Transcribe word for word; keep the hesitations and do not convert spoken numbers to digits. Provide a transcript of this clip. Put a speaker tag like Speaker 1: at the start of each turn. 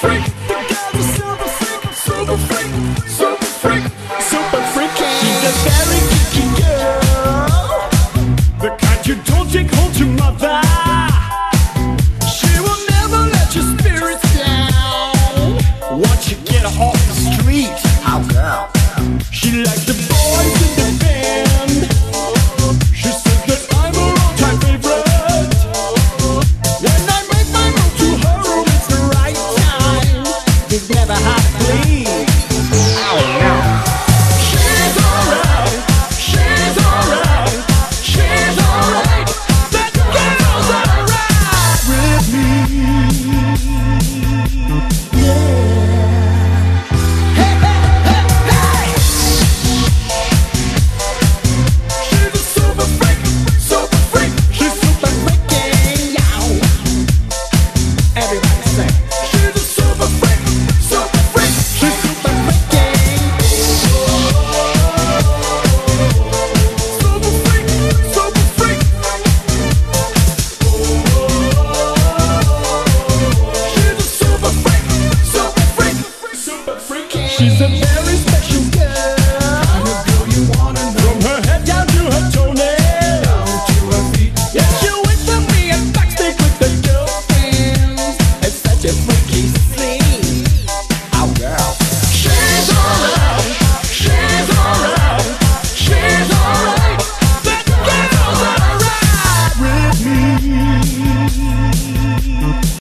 Speaker 1: freak. The girl's a super freak, super freak, super freak, super freaky. She's a very geeky girl, the kind you don't take home to mother. She will never let your spirits down once you get her off the street. Oh girl, she likes the boys in the band. She says that I'm her all-time favorite. When I make my move to her room, it's the right time. It's never hard to bleed. Oh no. She's alright, she's alright, she's alright. That girl's alright with me. Yeah. Hey, hey, hey, hey. She's a super freak, super freak. She's super freaking, yow. Everybody say. She's a super freak, super freak. She's super freaking. Super freak, super freak. She's a super freak, super freak, super freaking. She's a